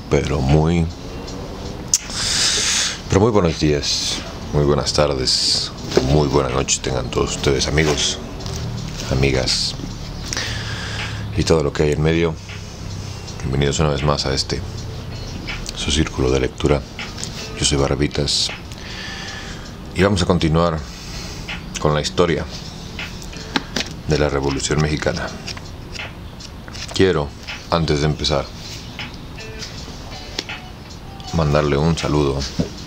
pero muy buenos días, muy buenas tardes, muy buenas noches tengan todos ustedes, amigos, amigas y todo lo que hay en medio. Bienvenidos una vez más a su círculo de lectura. Yo soy Barbitas y vamos a continuar con la historia de la Revolución Mexicana. Quiero, antes de empezar, mandarle un saludo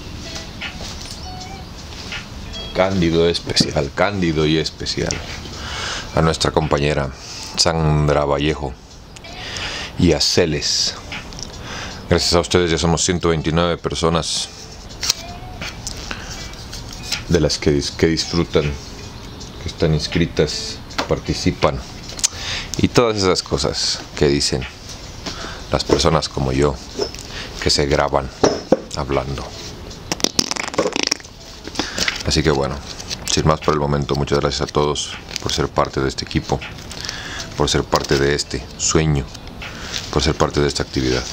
cándido y especial a nuestra compañera Sandra Vallejo y a Celes. Gracias a ustedes ya somos 129 personas de las que disfrutan, que están inscritas, participan y todas esas cosas que dicen las personas como yo que se graban hablando. Así que bueno, sin más por el momento, muchas gracias a todos por ser parte de este equipo, por ser parte de este sueño, por ser parte de esta actividad.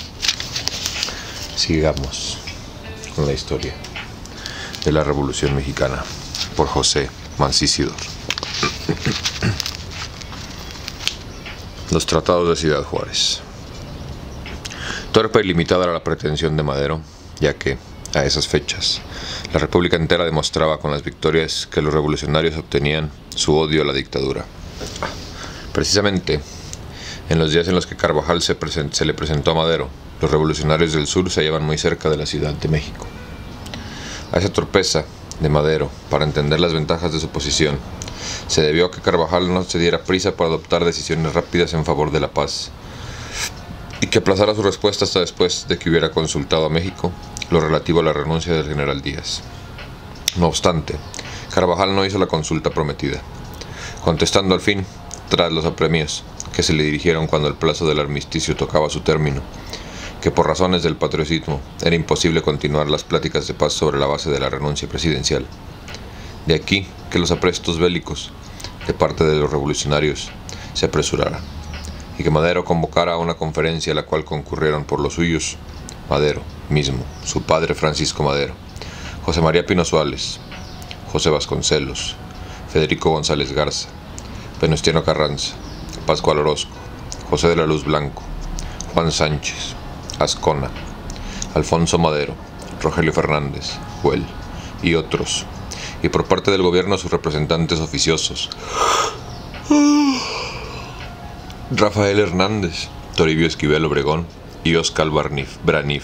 Sigamos con la historia de la Revolución Mexicana por José Mancisidor. Los tratados de Ciudad Juárez. Torpe y limitada era la pretensión de Madero, ya que, a esas fechas, la República entera demostraba con las victorias que los revolucionarios obtenían su odio a la dictadura. Precisamente, en los días en los que Carvajal se le presentó a Madero, los revolucionarios del sur se hallaban muy cerca de la Ciudad de México. A esa torpeza de Madero, para entender las ventajas de su posición, se debió a que Carvajal no se diera prisa para adoptar decisiones rápidas en favor de la paz, y que aplazara su respuesta hasta después de que hubiera consultado a México lo relativo a la renuncia del general Díaz. No obstante, Carvajal no hizo la consulta prometida, contestando al fin, tras los apremios que se le dirigieron cuando el plazo del armisticio tocaba su término, que por razones del patriotismo era imposible continuar las pláticas de paz sobre la base de la renuncia presidencial. De aquí que los aprestos bélicos de parte de los revolucionarios se apresuraran, y que Madero convocara a una conferencia a la cual concurrieron por los suyos Madero mismo, su padre Francisco Madero, José María Pino Suárez, José Vasconcelos, Federico González Garza, Venustiano Carranza, Pascual Orozco, José de la Luz Blanco, Juan Sánchez, Azcona, Alfonso Madero, Rogelio Fernández, Güell y otros, y por parte del gobierno sus representantes oficiosos, Rafael Hernández, Toribio Esquivel Obregón y Óscar Braniff.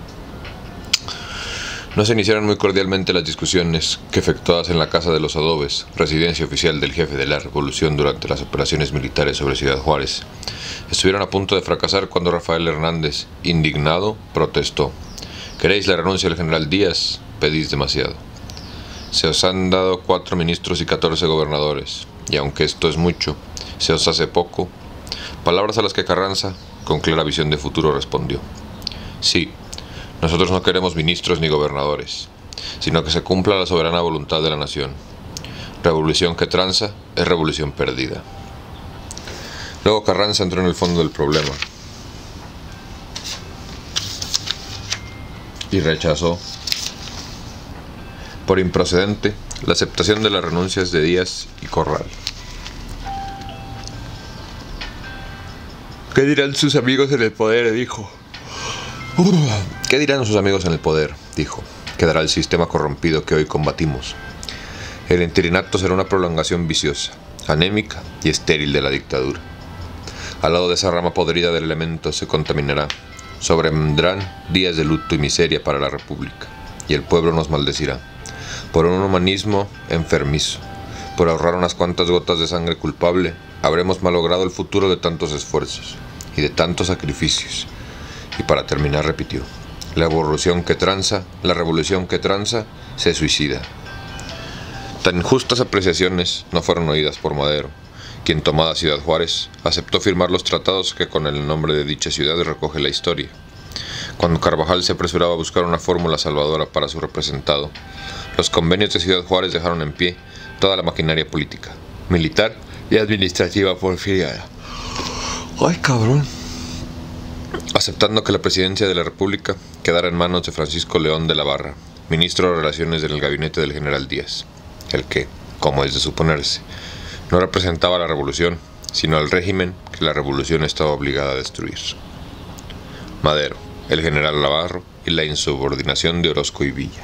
No se iniciaron muy cordialmente las discusiones que, efectuadas en la Casa de los Adobes, residencia oficial del jefe de la Revolución durante las operaciones militares sobre Ciudad Juárez, estuvieron a punto de fracasar cuando Rafael Hernández, indignado, protestó: «¿Queréis la renuncia del general Díaz? Pedís demasiado. Se os han dado 4 ministros y 14 gobernadores, y aunque esto es mucho, se os hace poco». Palabras a las que Carranza, con clara visión de futuro, respondió: «Sí, nosotros no queremos ministros ni gobernadores, sino que se cumpla la soberana voluntad de la nación. Revolución que tranza es revolución perdida». Luego Carranza entró en el fondo del problema y rechazó por improcedente la aceptación de las renuncias de Díaz y Corral. «¿Qué dirán sus amigos en el poder?», dijo. «¿Qué dirán sus amigos en el poder?», dijo. «Quedará el sistema corrompido que hoy combatimos. El interinato será una prolongación viciosa, anémica y estéril de la dictadura. Al lado de esa rama podrida del elemento se contaminará. Sobrevendrán días de luto y miseria para la República, y el pueblo nos maldecirá por un humanismo enfermizo. Por ahorrar unas cuantas gotas de sangre culpable, habremos malogrado el futuro de tantos esfuerzos y de tantos sacrificios». Y para terminar repitió: la revolución que tranza se suicida». Tan justas apreciaciones no fueron oídas por Madero, quien, tomada Ciudad Juárez, aceptó firmar los tratados que con el nombre de dicha ciudad recoge la historia. Cuando Carvajal se apresuraba a buscar una fórmula salvadora para su representado, los convenios de Ciudad Juárez dejaron en pie toda la maquinaria política, militar y administrativa porfiriana. ¡Ay, cabrón! aceptando que la presidencia de la República quedara en manos de Francisco León de la Barra, ministro de Relaciones del gabinete del general Díaz, el que, como es de suponerse, no representaba a la revolución, sino al régimen que la revolución estaba obligada a destruir. Madero, el general Navarro y la insubordinación de Orozco y Villa.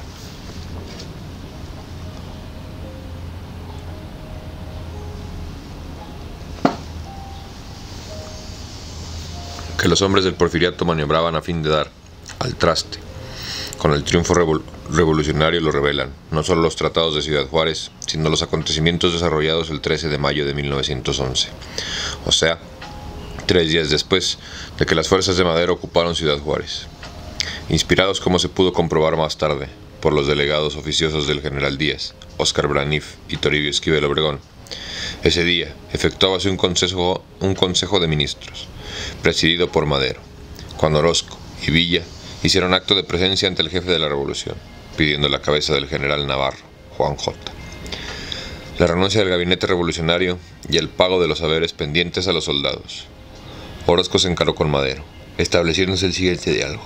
Que los hombres del porfiriato maniobraban a fin de dar al traste con el triunfo revolucionario lo revelan no solo los tratados de Ciudad Juárez, sino los acontecimientos desarrollados el 13 de mayo de 1911, o sea, 3 días después de que las fuerzas de Madero ocuparon Ciudad Juárez. Inspirados, como se pudo comprobar más tarde, por los delegados oficiosos del general Díaz, Óscar Braniff y Toribio Esquivel Obregón, ese día efectuábase un consejo de ministros, presidido por Madero, cuando Orozco y Villa hicieron acto de presencia ante el jefe de la revolución, pidiendo la cabeza del general Navarro, Juan J., la renuncia del gabinete revolucionario y el pago de los haberes pendientes a los soldados. Orozco se encaró con Madero, estableciéndose el siguiente diálogo.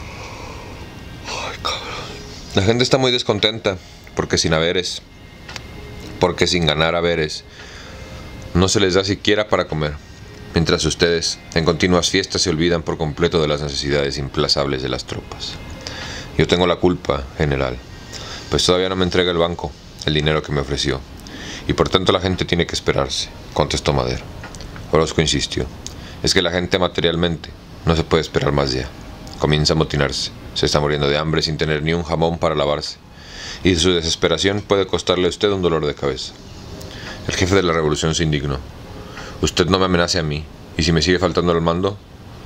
Ay, cabrón. La gente está muy descontenta porque sin ganar haberes no se les da siquiera para comer, mientras ustedes en continuas fiestas se olvidan por completo de las necesidades implazables de las tropas. Yo tengo la culpa, general, pues todavía no me entrega el banco el dinero que me ofreció, y por tanto la gente tiene que esperarse, contestó Madero. Orozco insistió. Es que la gente materialmente no se puede esperar más ya. Comienza a amotinarse, se está muriendo de hambre sin tener ni un jamón para lavarse, y su desesperación puede costarle a usted un dolor de cabeza. El jefe de la revolución se indignó. Usted no me amenace a mí, y si me sigue faltando lo mando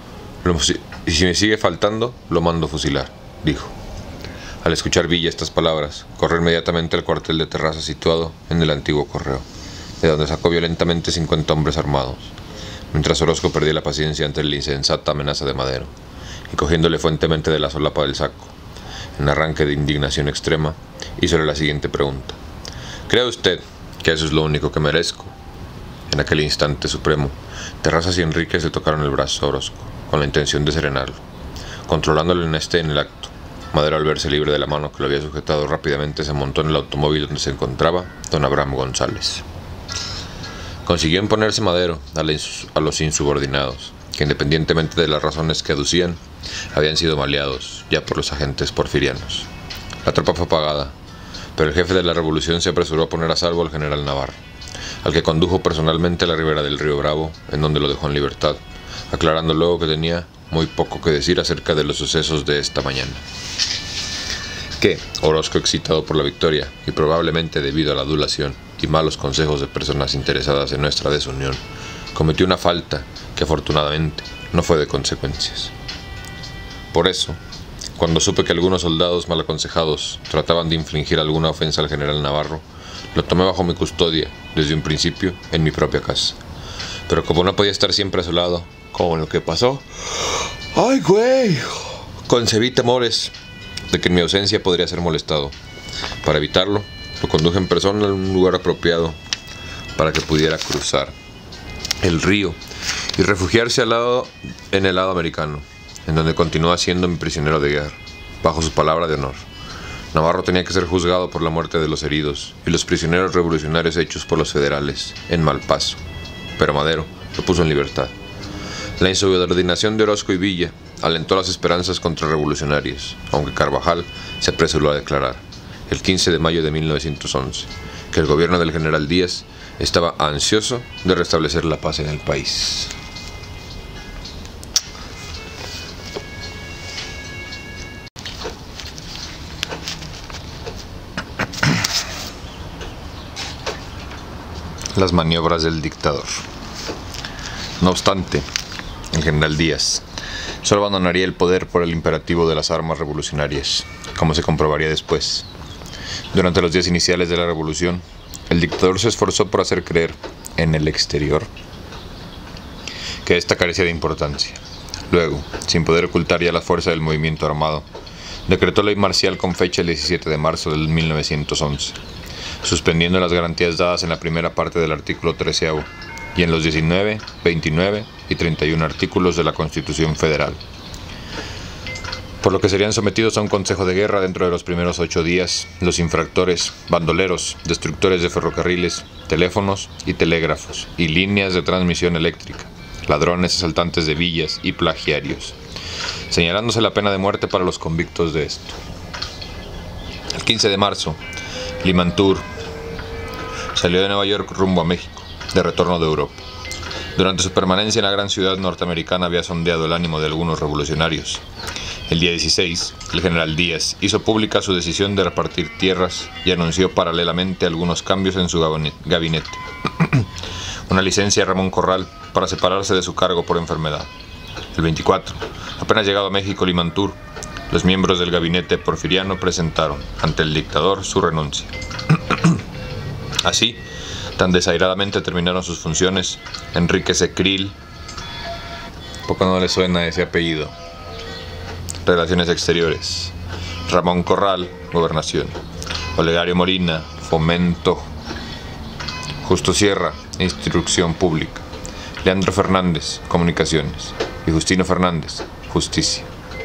fusilar, dijo. Al escuchar Villa estas palabras, corrió inmediatamente al cuartel de Terraza situado en el antiguo correo, de donde sacó violentamente 50 hombres armados, mientras Orozco perdía la paciencia ante la insensata amenaza de Madero, y cogiéndole fuertemente de la solapa del saco, en arranque de indignación extrema, hízole la siguiente pregunta. ¿Cree usted que eso es lo único que merezco? En aquel instante supremo, Terrazas y Enríquez le tocaron el brazo a Orozco, con la intención de serenarlo, controlándolo en el acto. Madero, al verse libre de la mano que lo había sujetado rápidamente, se montó en el automóvil donde se encontraba don Abraham González. Consiguió imponerse Madero a los insubordinados, que independientemente de las razones que aducían, habían sido maleados ya por los agentes porfirianos. La tropa fue apagada, pero el jefe de la revolución se apresuró a poner a salvo al general Navarro, al que condujo personalmente a la ribera del río Bravo, en donde lo dejó en libertad, aclarando luego que tenía muy poco que decir acerca de los sucesos de esta mañana. Que Orozco, excitado por la victoria y probablemente debido a la adulación y malos consejos de personas interesadas en nuestra desunión, cometió una falta que afortunadamente no fue de consecuencias. Por eso, cuando supe que algunos soldados mal aconsejados trataban de infligir alguna ofensa al general Navarro, lo tomé bajo mi custodia desde un principio en mi propia casa. Pero como no podía estar siempre a su lado, como lo que pasó, ¡ay, güey!, concebí temores de que en mi ausencia podría ser molestado. Para evitarlo, lo conduje en persona a un lugar apropiado para que pudiera cruzar el río y refugiarse en el lado americano, en donde continúa siendo mi prisionero de guerra, bajo su palabra de honor. Navarro tenía que ser juzgado por la muerte de los heridos y los prisioneros revolucionarios hechos por los federales en Malpaso, pero Madero lo puso en libertad. La insubordinación de Orozco y Villa alentó las esperanzas contrarrevolucionarias, aunque Carvajal se apresuró a declarar, el 15 de mayo de 1911, que el gobierno del general Díaz estaba ansioso de restablecer la paz en el país. Las maniobras del dictador. No obstante, el general Díaz solo abandonaría el poder por el imperativo de las armas revolucionarias, como se comprobaría después. Durante los días iniciales de la revolución, el dictador se esforzó por hacer creer en el exterior que esta carecía de importancia. Luego, sin poder ocultar ya la fuerza del movimiento armado, decretó ley marcial con fecha el 17 de marzo del 1911, suspendiendo las garantías dadas en la primera parte del artículo 13º y en los 19, 29 y 31 artículos de la Constitución Federal, por lo que serían sometidos a un consejo de guerra dentro de los primeros 8 días los infractores, bandoleros, destructores de ferrocarriles, teléfonos y telégrafos y líneas de transmisión eléctrica, ladrones, asaltantes de villas y plagiarios, señalándose la pena de muerte para los convictos de esto. El 15 de marzo, Limantour salió de Nueva York rumbo a México, de retorno de Europa. Durante su permanencia en la gran ciudad norteamericana había sondeado el ánimo de algunos revolucionarios. El día 16, el general Díaz hizo pública su decisión de repartir tierras y anunció paralelamente algunos cambios en su gabinete. Una licencia a Ramón Corral para separarse de su cargo por enfermedad. El 24, apenas llegado a México Limantour, los miembros del gabinete porfiriano presentaron ante el dictador su renuncia. Así, tan desairadamente terminaron sus funciones Enrique Secril, poco no le suena ese apellido, Relaciones Exteriores; Ramón Corral, Gobernación; Olegario Molina, Fomento; Justo Sierra, Instrucción Pública; Leandro Fernández, Comunicaciones; y Justino Fernández, Justicia.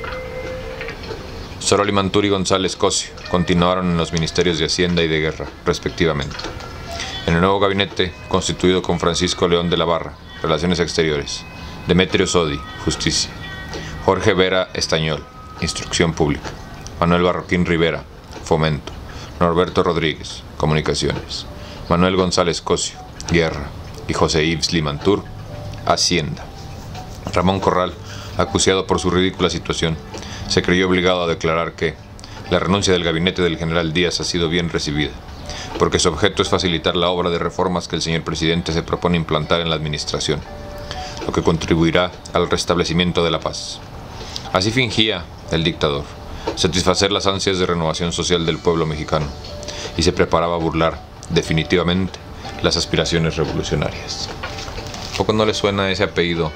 Solo Limantour y González Cosio continuaron en los ministerios de Hacienda y de Guerra, respectivamente. En el nuevo gabinete, constituido con Francisco León de la Barra, Relaciones Exteriores; Demetrio Sodi, Justicia; Jorge Vera Estañol, Instrucción Pública; Manuel Barroquín Rivera, Fomento; Norberto Rodríguez, Comunicaciones; Manuel González Cosio, Guerra; y José Yves Limantour, Hacienda. Ramón Corral, acuciado por su ridícula situación, se creyó obligado a declarar que la renuncia del gabinete del general Díaz ha sido bien recibida, porque su objeto es facilitar la obra de reformas que el señor presidente se propone implantar en la administración, lo que contribuirá al restablecimiento de la paz. Así fingía el dictador satisfacer las ansias de renovación social del pueblo mexicano, y se preparaba a burlar definitivamente las aspiraciones revolucionarias. ¿Poco no le suena ese apellido?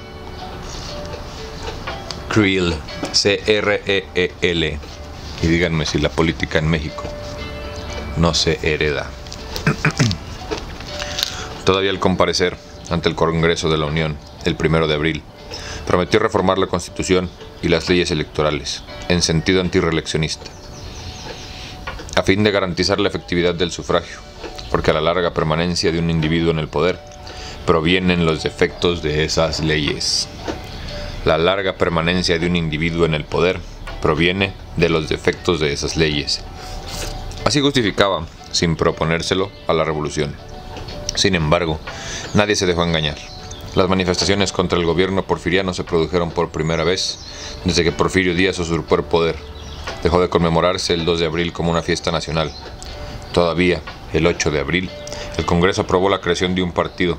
Creel, C-R-E-E-L. Y díganme si la política en México no se hereda. Todavía al comparecer ante el Congreso de la Unión, el 1 de abril, prometió reformar la Constitución y las leyes electorales, en sentido antirreeleccionista, a fin de garantizar la efectividad del sufragio, porque a la larga permanencia de un individuo en el poder provienen los defectos de esas leyes. La larga permanencia de un individuo en el poder proviene de los defectos de esas leyes. Así justificaba, sin proponérselo, a la revolución. Sin embargo, nadie se dejó engañar. Las manifestaciones contra el gobierno porfiriano se produjeron por primera vez desde que Porfirio Díaz usurpó el poder. Dejó de conmemorarse el 2 de abril como una fiesta nacional. Todavía, el 8 de abril, el Congreso aprobó la creación de un partido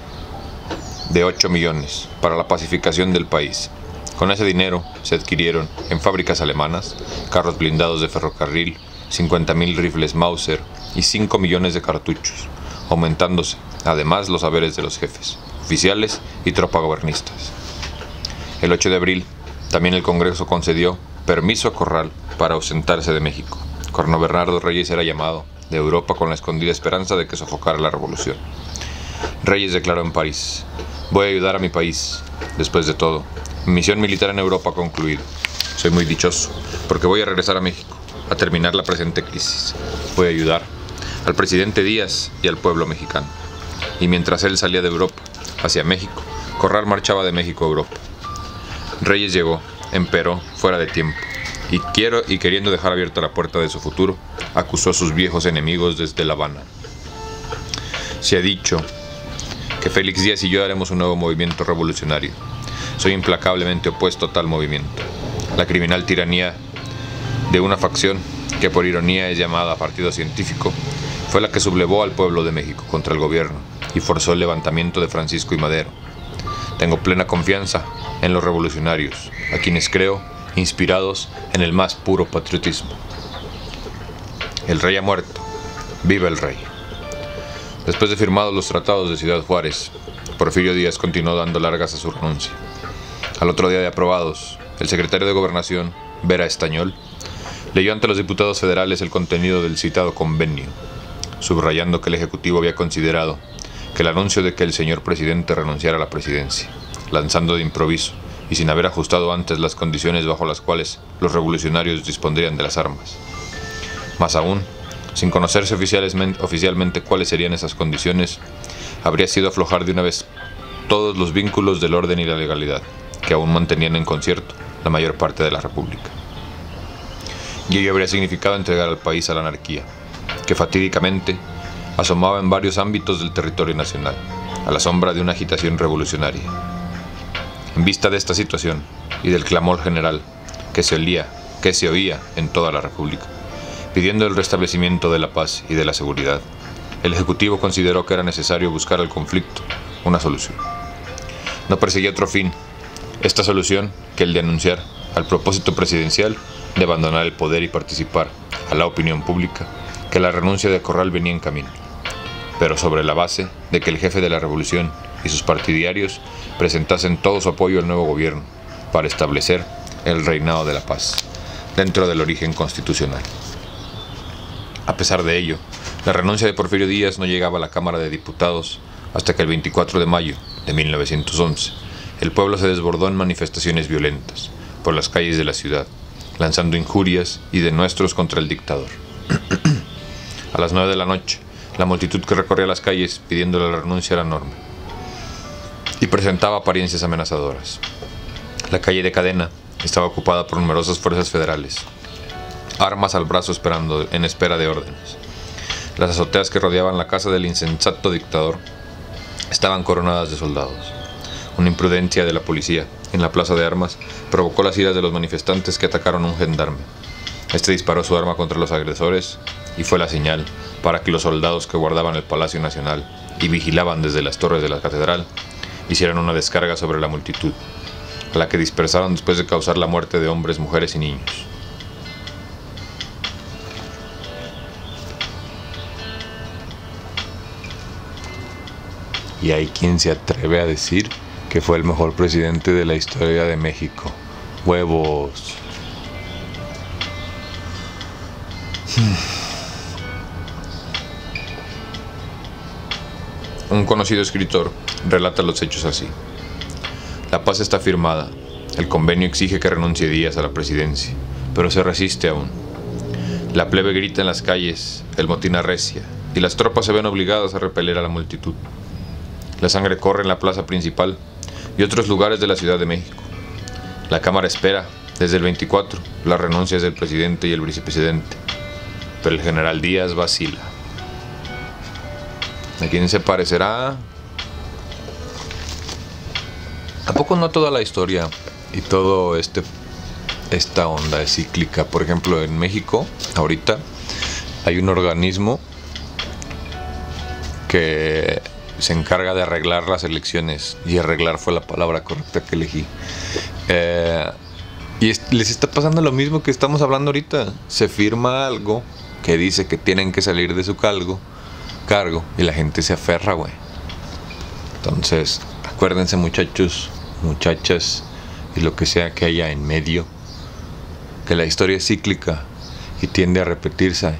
de 8 millones para la pacificación del país. Con ese dinero se adquirieron en fábricas alemanas carros blindados de ferrocarril, 50,000 rifles Mauser y 5 millones de cartuchos, aumentándose además los haberes de los jefes, oficiales y tropa gobernistas. El 8 de abril también el Congreso concedió permiso a Corral para ausentarse de México. Corno Bernardo Reyes era llamado de Europa con la escondida esperanza de que sofocara la revolución. Reyes declaró en París: voy a ayudar a mi país. Después de todo, mi misión militar en Europa ha concluido. Soy muy dichoso, porque voy a regresar a México, a terminar la presente crisis. Voy a ayudar al presidente Díaz y al pueblo mexicano. Y mientras él salía de Europa hacia México, Corral marchaba de México a Europa. Reyes llegó, empero, fuera de tiempo, y queriendo dejar abierta la puerta de su futuro, acusó a sus viejos enemigos desde La Habana. Se ha dicho que Félix Díaz y yo haremos un nuevo movimiento revolucionario. Soy implacablemente opuesto a tal movimiento. La criminal tiranía de una facción, que por ironía es llamada Partido Científico, fue la que sublevó al pueblo de México contra el gobierno y forzó el levantamiento de Francisco y Madero. Tengo plena confianza en los revolucionarios, a quienes creo inspirados en el más puro patriotismo. El rey ha muerto. ¡Viva el rey! Después de firmados los tratados de Ciudad Juárez, Porfirio Díaz continuó dando largas a su renuncia. Al otro día de aprobados, el secretario de Gobernación, Vera Estañol, leyó ante los diputados federales el contenido del citado convenio, subrayando que el Ejecutivo había considerado que el anuncio de que el señor presidente renunciara a la presidencia, lanzando de improviso y sin haber ajustado antes las condiciones bajo las cuales los revolucionarios dispondrían de las armas. Más aún, sin conocerse oficialmente cuáles serían esas condiciones, habría sido aflojar de una vez todos los vínculos del orden y la legalidad, que aún mantenían en concierto la mayor parte de la República. Y ello habría significado entregar al país a la anarquía, que fatídicamente asomaba en varios ámbitos del territorio nacional, a la sombra de una agitación revolucionaria. En vista de esta situación y del clamor general que se oía en toda la República, pidiendo el restablecimiento de la paz y de la seguridad, el Ejecutivo consideró que era necesario buscar al conflicto una solución. No perseguía otro fin, esta solución, que el de anunciar al propósito presidencial de abandonar el poder y participar a la opinión pública que la renuncia de Corral venía en camino, pero sobre la base de que el jefe de la revolución y sus partidarios presentasen todo su apoyo al nuevo gobierno para establecer el reinado de la paz dentro del origen constitucional. A pesar de ello, la renuncia de Porfirio Díaz no llegaba a la Cámara de Diputados hasta que el 24 de mayo de 1911 el pueblo se desbordó en manifestaciones violentas por las calles de la ciudad, lanzando injurias y denuestros contra el dictador. A las 9 de la noche, la multitud que recorría las calles pidiéndole la renuncia era enorme y presentaba apariencias amenazadoras. La calle de Cadena estaba ocupada por numerosas fuerzas federales, armas al brazo en espera de órdenes. Las azoteas que rodeaban la casa del insensato dictador estaban coronadas de soldados. Una imprudencia de la policía en la plaza de armas provocó las iras de los manifestantes que atacaron a un gendarme. Este disparó su arma contra los agresores y fue la señal para que los soldados que guardaban el Palacio Nacional y vigilaban desde las torres de la catedral hicieran una descarga sobre la multitud, a la que dispersaron después de causar la muerte de hombres, mujeres y niños. Y hay quien se atreve a decir que fue el mejor presidente de la historia de México. ¡Huevos! Un conocido escritor relata los hechos así. La paz está firmada. El convenio exige que renuncie Díaz a la presidencia, pero se resiste aún. La plebe grita en las calles, el motín arrecia, y las tropas se ven obligadas a repeler a la multitud. La sangre corre en la plaza principal y otros lugares de la Ciudad de México. La Cámara espera, desde el 24, las renuncias del presidente y el vicepresidente, pero el general Díaz vacila. ¿A quién se parecerá? ¿A poco no toda la historia y todo esta onda es cíclica? Por ejemplo, en México, ahorita, hay un organismo que se encarga de arreglar las elecciones, y arreglar fue la palabra correcta que elegí. Les está pasando lo mismo que estamos hablando ahorita. Se firma algo que dice que tienen que salir de su cargo, y la gente se aferra, güey. Entonces, acuérdense, muchachos, muchachas, y lo que sea que haya en medio, que la historia es cíclica y tiende a repetirse,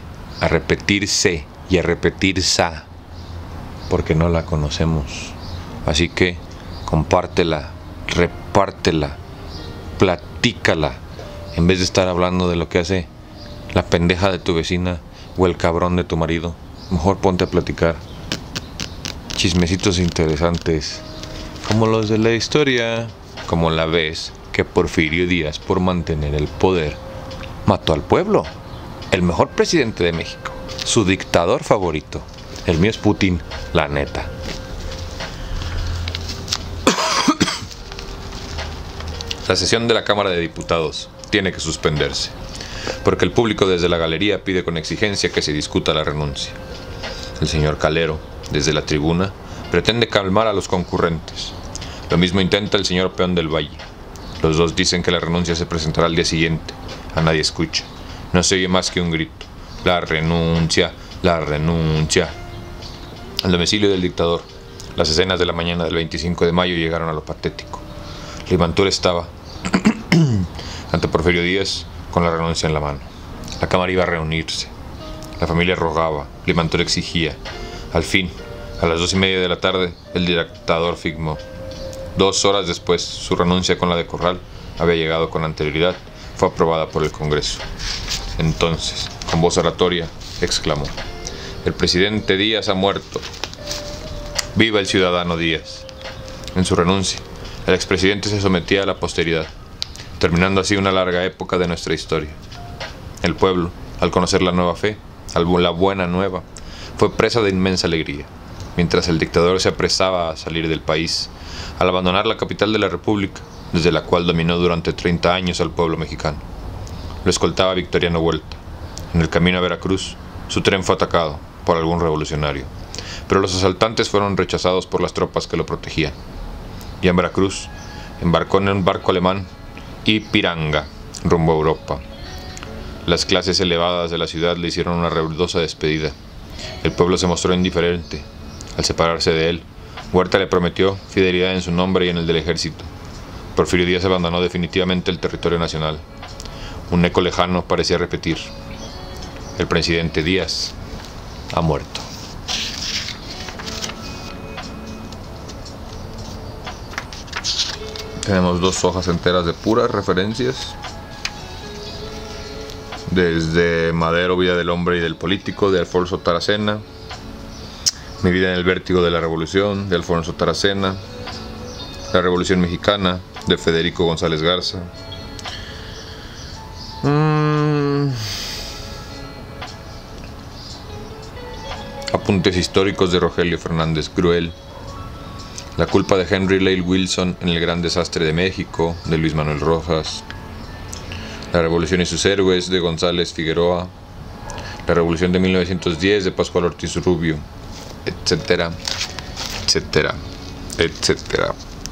porque no la conocemos. Así que compártela, repártela, platícala, en vez de estar hablando de lo que hace la pendeja de tu vecina o el cabrón de tu marido. Mejor ponte a platicar chismecitos interesantes, como los de la historia, como la vez que Porfirio Díaz, por mantener el poder, mató al pueblo. El mejor presidente de México, su dictador favorito. El mío es Putin, la neta. La sesión de la Cámara de Diputados tiene que suspenderse, porque el público desde la galería pide con exigencia que se discuta la renuncia. El señor Calero, desde la tribuna, pretende calmar a los concurrentes. Lo mismo intenta el señor Peón del Valle. Los dos dicen que la renuncia se presentará al día siguiente. A nadie escucha. No se oye más que un grito: la renuncia, la renuncia. Al domicilio del dictador, las escenas de la mañana del 25 de mayo llegaron a lo patético. Limantur estaba ante Porfirio Díaz con la renuncia en la mano. La Cámara iba a reunirse. La familia rogaba, Limantur exigía. Al fin, a las 2:30 de la tarde, el dictador firmó. 2 horas después, su renuncia con la de Corral había llegado con anterioridad, fue aprobada por el Congreso. Entonces, con voz oratoria, exclamó: «El presidente Díaz ha muerto. ¡Viva el ciudadano Díaz!». En su renuncia, el expresidente se sometía a la posteridad, terminando así una larga época de nuestra historia. El pueblo, al conocer la nueva fe, la buena nueva, fue presa de inmensa alegría, mientras el dictador se apresaba a salir del país, al abandonar la capital de la República, desde la cual dominó durante 30 años al pueblo mexicano. Lo escoltaba Victoriano Huerta. En el camino a Veracruz, su tren fue atacado por algún revolucionario, pero los asaltantes fueron rechazados por las tropas que lo protegían. Y en Veracruz, embarcó en un barco alemán Ipiranga, rumbo a Europa. Las clases elevadas de la ciudad le hicieron una ruidosa despedida. El pueblo se mostró indiferente. Al separarse de él, Huerta le prometió fidelidad en su nombre y en el del ejército. Porfirio Díaz abandonó definitivamente el territorio nacional. Un eco lejano parecía repetir: «El presidente Díaz ha muerto». Tenemos 2 hojas enteras de puras referencias. Desde Madero, Vida del hombre y del político, de Alfonso Taracena. Mi vida en el vértigo de la revolución, de Alfonso Taracena. La revolución mexicana, de Federico González Garza. Apuntes históricos de Rogelio Fernández Gruel. La culpa de Henry Lale Wilson en el gran desastre de México, de Luis Manuel Rojas. La revolución y sus héroes, de González Figueroa. La revolución de 1910, de Pascual Ortiz Rubio, etcétera, etcétera, etcétera.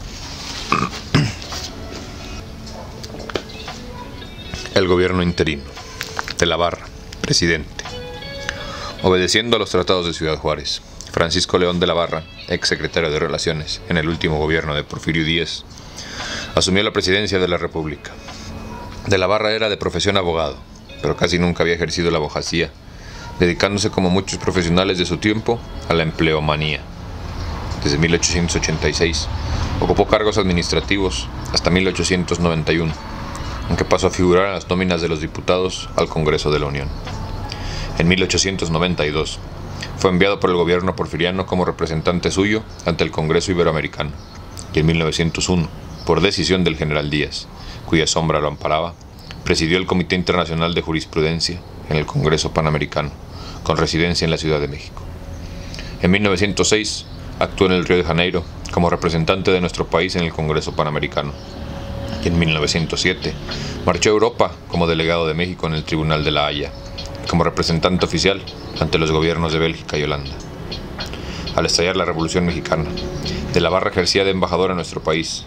El gobierno interino. De la Barra, presidente. Obedeciendo a los tratados de Ciudad Juárez, Francisco León de la Barra, ex secretario de Relaciones en el último gobierno de Porfirio Díaz, asumió la presidencia de la República. De la Barra era de profesión abogado, pero casi nunca había ejercido la abogacía, dedicándose como muchos profesionales de su tiempo a la empleomanía. Desde 1886 ocupó cargos administrativos hasta 1891, aunque pasó a figurar en las nóminas de los diputados al Congreso de la Unión. En 1892 fue enviado por el gobierno porfiriano como representante suyo ante el Congreso Iberoamericano, y en 1901, por decisión del general Díaz, cuya sombra lo amparaba, presidió el Comité Internacional de Jurisprudencia en el Congreso Panamericano, con residencia en la Ciudad de México. En 1906 actuó en el Río de Janeiro como representante de nuestro país en el Congreso Panamericano, y en 1907 marchó a Europa como delegado de México en el Tribunal de la Haya, y como representante oficial ante los gobiernos de Bélgica y Holanda. Al estallar la Revolución Mexicana, de la Barra ejercía de embajador de nuestro país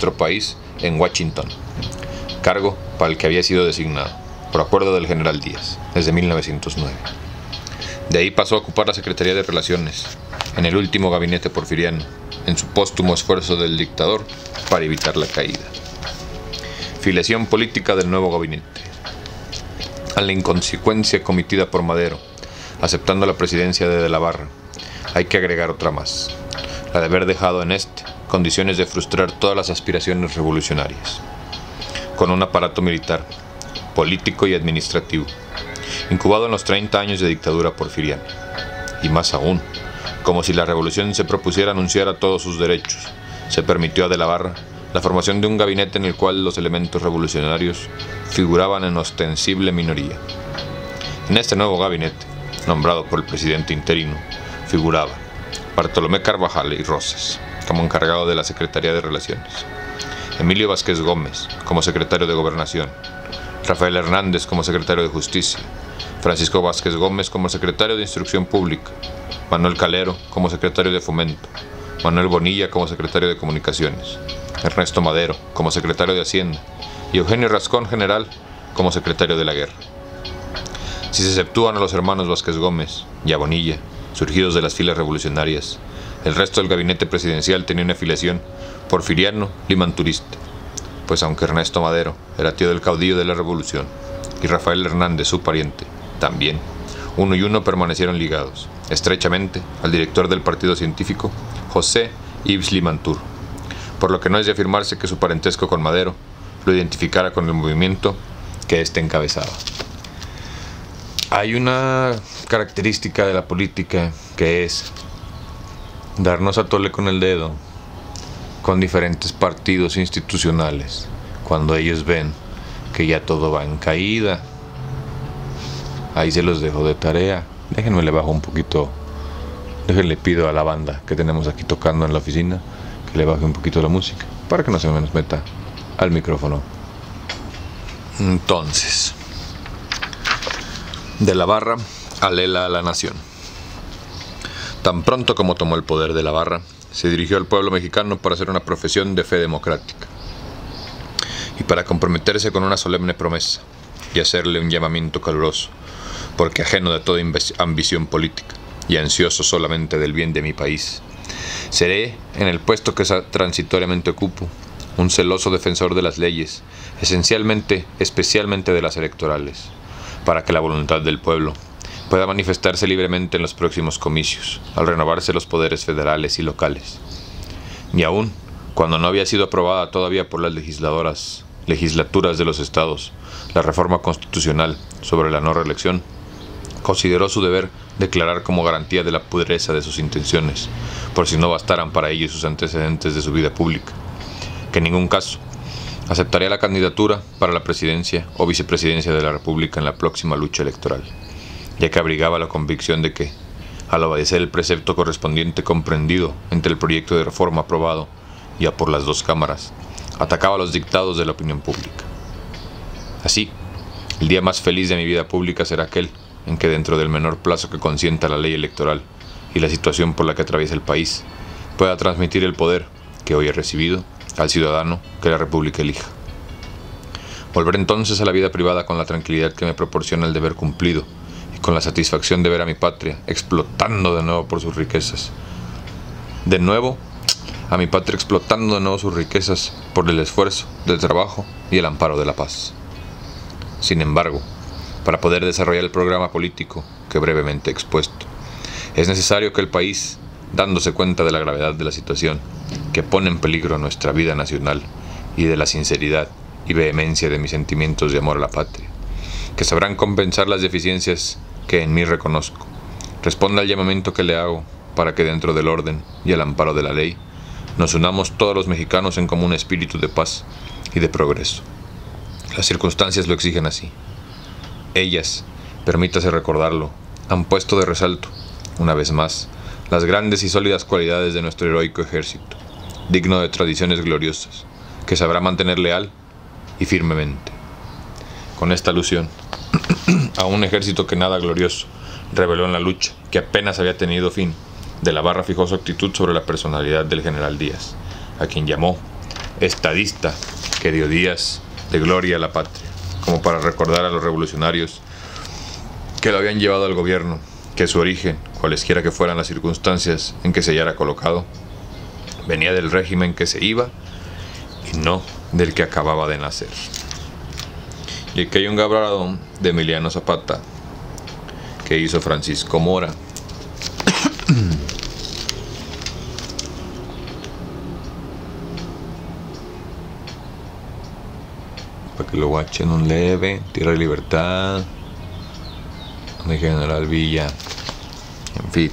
en Washington, cargo para el que había sido designado, por acuerdo del general Díaz, desde 1909. De ahí pasó a ocupar la Secretaría de Relaciones, en el último gabinete porfiriano, en su póstumo esfuerzo del dictador para evitar la caída. Filiación política del nuevo gabinete. A la inconsecuencia cometida por Madero, aceptando la presidencia de la Barra, hay que agregar otra más, la de haber dejado en condiciones de frustrar todas las aspiraciones revolucionarias. Con un aparato militar, político y administrativo, incubado en los 30 años de dictadura porfiriana, y más aún, como si la revolución se propusiera anunciar a todos sus derechos, se permitió a de la Barra la formación de un gabinete en el cual los elementos revolucionarios figuraban en ostensible minoría. En este nuevo gabinete, nombrado por el presidente interino, figuraban Bartolomé Carvajal y Rosas, como encargado de la Secretaría de Relaciones, Emilio Vázquez Gómez, como secretario de Gobernación, Rafael Hernández como secretario de Justicia, Francisco Vázquez Gómez como secretario de Instrucción Pública, Manuel Calero como secretario de Fomento, Manuel Bonilla como secretario de Comunicaciones, Ernesto Madero como secretario de Hacienda y Eugenio Rascón General como secretario de la Guerra. Si se exceptúan a los hermanos Vázquez Gómez y a Bonilla, surgidos de las filas revolucionarias, el resto del gabinete presidencial tenía una afiliación porfiriano-limanturista, pues aunque Ernesto Madero era tío del caudillo de la Revolución y Rafael Hernández, su pariente, también, uno y uno permanecieron ligados estrechamente al director del partido científico, José Yves Limantur, por lo que no es de afirmarse que su parentesco con Madero lo identificara con el movimiento que éste encabezaba. Hay una característica de la política que es darnos a tole con el dedo con diferentes partidos institucionales cuando ellos ven que ya todo va en caída. Ahí se los dejo de tarea. Déjenme le bajo un poquito. Déjenle pido a la banda que tenemos aquí tocando en la oficina que le baje un poquito la música para que no se nos meta al micrófono. Entonces, de la Barra a Lela a la nación. Tan pronto como tomó el poder de la Barra, se dirigió al pueblo mexicano para hacer una profesión de fe democrática y para comprometerse con una solemne promesa y hacerle un llamamiento caluroso, porque ajeno de toda ambición política y ansioso solamente del bien de mi país, seré, en el puesto que transitoriamente ocupo, un celoso defensor de las leyes, especialmente de las electorales, para que la voluntad del pueblo pueda manifestarse libremente en los próximos comicios, al renovarse los poderes federales y locales. Y aún, cuando no había sido aprobada todavía por las legislaturas de los estados la reforma constitucional sobre la no reelección, consideró su deber declarar como garantía de la pureza de sus intenciones, por si no bastaran para ello sus antecedentes de su vida pública, que en ningún caso aceptaría la candidatura para la presidencia o vicepresidencia de la República en la próxima lucha electoral, ya que abrigaba la convicción de que, al obedecer el precepto correspondiente comprendido entre el proyecto de reforma aprobado ya por las dos cámaras, atacaba los dictados de la opinión pública. Así, el día más feliz de mi vida pública será aquel en que, dentro del menor plazo que consienta la ley electoral y la situación por la que atraviesa el país, pueda transmitir el poder que hoy he recibido al ciudadano que la República elija. Volveré entonces a la vida privada con la tranquilidad que me proporciona el deber cumplido y con la satisfacción de ver a mi patria explotando de nuevo por sus riquezas. Explotando de nuevo sus riquezas por el esfuerzo del trabajo y el amparo de la paz. Sin embargo, para poder desarrollar el programa político que brevemente he expuesto, es necesario que el país, dándose cuenta de la gravedad de la situación que pone en peligro nuestra vida nacional y de la sinceridad y vehemencia de mis sentimientos de amor a la patria, que sabrán compensar las deficiencias que en mí reconozco, responda al llamamiento que le hago para que, dentro del orden y el amparo de la ley, nos unamos todos los mexicanos en común espíritu de paz y de progreso. Las circunstancias lo exigen así. Ellas, permítase recordarlo, han puesto de resalto, una vez más, las grandes y sólidas cualidades de nuestro heroico ejército, digno de tradiciones gloriosas, que sabrá mantener leal y firmemente. Con esta alusión a un ejército que nada glorioso reveló en la lucha, que apenas había tenido fin, de la Barra fijó su actitud sobre la personalidad del general Díaz, a quien llamó estadista, que dio días de gloria a la patria, como para recordar a los revolucionarios que lo habían llevado al gobierno, que su origen, cualesquiera que fueran las circunstancias en que se hallara colocado, venía del régimen que se iba y no del que acababa de nacer. Y aquí hay un galardón de Emiliano Zapata que hizo Francisco Mora. Para que lo guachen un leve. Tierra de Libertad, de General Villa, en fin.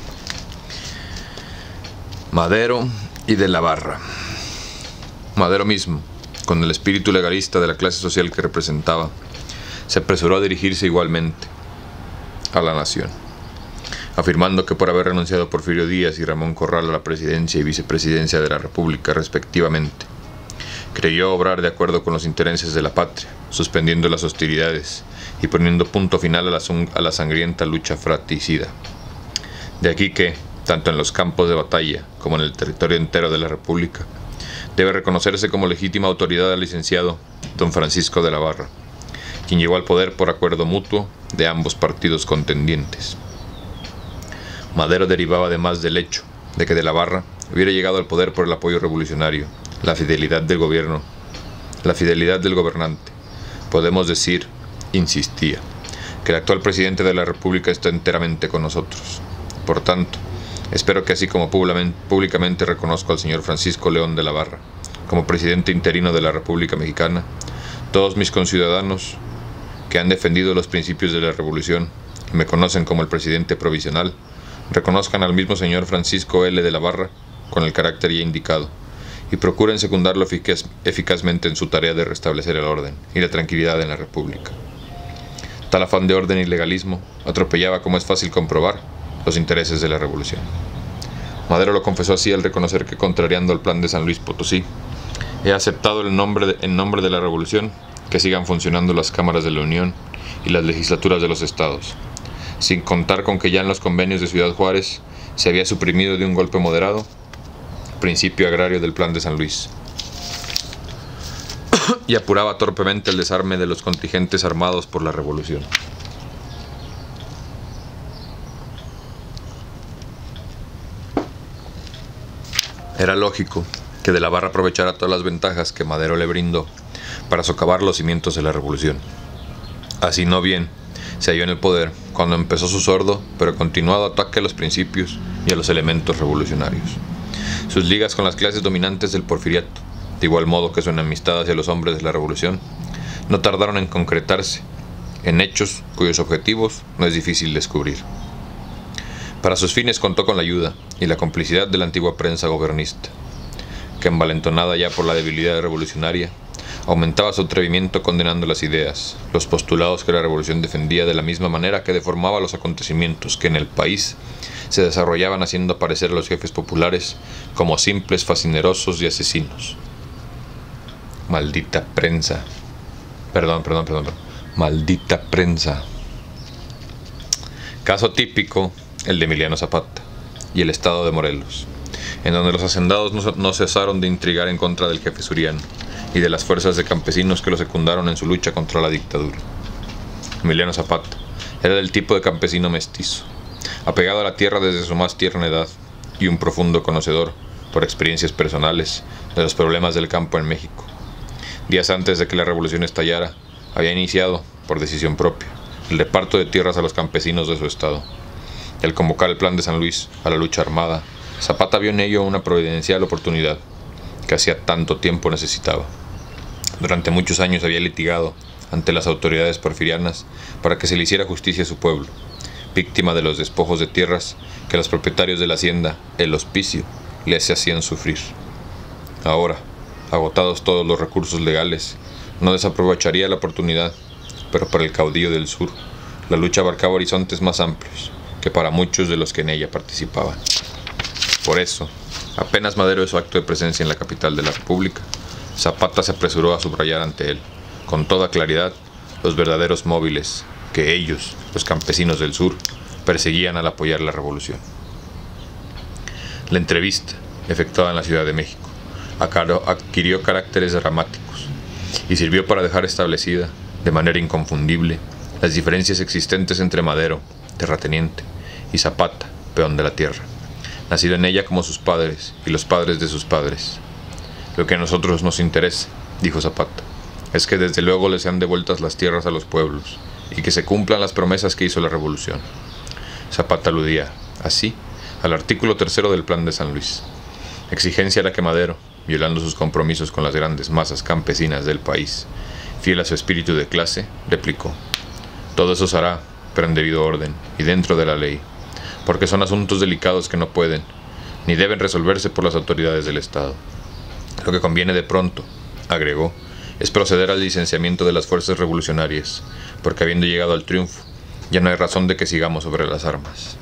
Madero y de la Barra. Madero mismo, con el espíritu legalista de la clase social que representaba, se apresuró a dirigirse igualmente a la nación, afirmando que por haber renunciado Porfirio Díaz y Ramón Corral a la presidencia y vicepresidencia de la República respectivamente, creyó obrar de acuerdo con los intereses de la patria, suspendiendo las hostilidades y poniendo punto final a la sangrienta lucha fratricida. De aquí que, tanto en los campos de batalla como en el territorio entero de la República, debe reconocerse como legítima autoridad al licenciado don Francisco de la Barra, quien llegó al poder por acuerdo mutuo de ambos partidos contendientes. Madero derivaba además del hecho de que de la Barra hubiera llegado al poder por el apoyo revolucionario, la fidelidad del gobierno, la fidelidad del gobernante. Podemos decir, insistía, que el actual presidente de la República está enteramente con nosotros. Por tanto, espero que así como públicamente reconozco al señor Francisco León de la Barra como presidente interino de la República Mexicana, todos mis conciudadanos que han defendido los principios de la revolución y me conocen como el presidente provisional, reconozcan al mismo señor Francisco L. de la Barra con el carácter ya indicado y procuren secundarlo eficazmente en su tarea de restablecer el orden y la tranquilidad en la República. Tal afán de orden y legalismo atropellaba, como es fácil comprobar, los intereses de la revolución. Madero lo confesó así al reconocer que, contrariando el plan de San Luis Potosí, he aceptado en nombre de la revolución que sigan funcionando las cámaras de la Unión y las legislaturas de los estados, sin contar con que ya en los convenios de Ciudad Juárez se había suprimido de un golpe moderado principio agrario del plan de San Luis y apuraba torpemente el desarme de los contingentes armados por la revolución. Era lógico que de la Barra aprovechara todas las ventajas que Madero le brindó para socavar los cimientos de la revolución. Así no bien se halló en el poder cuando empezó su sordo pero continuado ataque a los principios y a los elementos revolucionarios. Sus ligas con las clases dominantes del porfiriato, de igual modo que su enemistad hacia los hombres de la revolución, no tardaron en concretarse en hechos cuyos objetivos no es difícil descubrir. Para sus fines contó con la ayuda y la complicidad de la antigua prensa gobernista, que envalentonada ya por la debilidad revolucionaria, aumentaba su atrevimiento condenando las ideas, los postulados que la revolución defendía, de la misma manera que deformaba los acontecimientos que en el país se desarrollaban, haciendo aparecer a los jefes populares como simples fascinerosos y asesinos. Maldita prensa. Maldita prensa. Caso típico, el de Emiliano Zapata y el estado de Morelos, en donde los hacendados no cesaron de intrigar en contra del jefe Suriano y de las fuerzas de campesinos que lo secundaron en su lucha contra la dictadura. Emiliano Zapata era del tipo de campesino mestizo, apegado a la tierra desde su más tierna edad y un profundo conocedor, por experiencias personales, de los problemas del campo en México. Días antes de que la revolución estallara, había iniciado, por decisión propia, el reparto de tierras a los campesinos de su estado. Y al convocar el plan de San Luis a la lucha armada, Zapata vio en ello una providencial oportunidad que hacía tanto tiempo necesitaba. Durante muchos años había litigado ante las autoridades porfirianas para que se le hiciera justicia a su pueblo, víctima de los despojos de tierras que los propietarios de la hacienda El Hospicio le hacían sufrir. Ahora, agotados todos los recursos legales, no desaprovecharía la oportunidad, pero para el caudillo del sur, la lucha abarcaba horizontes más amplios que para muchos de los que en ella participaban. Por eso, apenas Madero hizo acto de presencia en la capital de la República, Zapata se apresuró a subrayar ante él, con toda claridad, los verdaderos móviles que ellos, los campesinos del sur, perseguían al apoyar la revolución. La entrevista, efectuada en la Ciudad de México, adquirió caracteres dramáticos y sirvió para dejar establecida, de manera inconfundible, las diferencias existentes entre Madero, terrateniente, y Zapata, peón de la tierra, nacido en ella como sus padres y los padres de sus padres. Lo que a nosotros nos interesa, dijo Zapata, es que desde luego les sean devueltas las tierras a los pueblos y que se cumplan las promesas que hizo la revolución. Zapata aludía, así, al artículo 3 del plan de San Luis, exigencia a la que Madero, violando sus compromisos con las grandes masas campesinas del país, fiel a su espíritu de clase, replicó: todo eso se hará, pero en debido orden y dentro de la ley, porque son asuntos delicados que no pueden ni deben resolverse por las autoridades del Estado. Lo que conviene de pronto, agregó, es proceder al licenciamiento de las fuerzas revolucionarias, porque habiendo llegado al triunfo, ya no hay razón de que sigamos sobre las armas.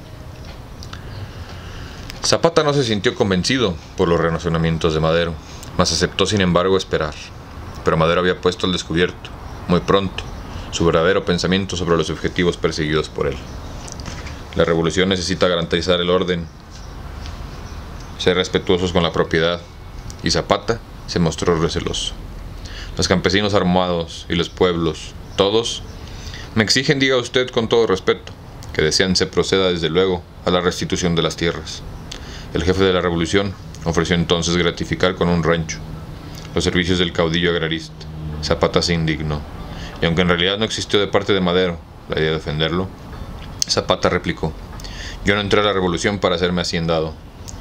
Zapata no se sintió convencido por los razonamientos de Madero, mas aceptó sin embargo esperar. Pero Madero había puesto al descubierto, muy pronto, su verdadero pensamiento sobre los objetivos perseguidos por él. La revolución necesita garantizar el orden, ser respetuosos con la propiedad, y Zapata se mostró receloso. Los campesinos armados y los pueblos, todos, me exigen, diga usted con todo respeto, que desean se proceda desde luego a la restitución de las tierras. El jefe de la revolución ofreció entonces gratificar con un rancho los servicios del caudillo agrarista. Zapata se indignó, y aunque en realidad no existió de parte de Madero la idea de defenderlo, Zapata replicó: yo no entré a la revolución para hacerme haciendado,